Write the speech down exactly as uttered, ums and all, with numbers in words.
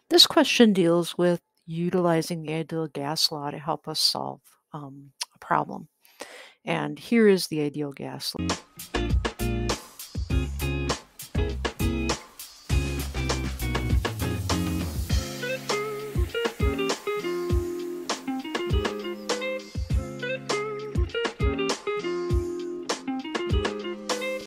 This question deals with utilizing the ideal gas law to help us solve um, a problem. And here is the ideal gas law.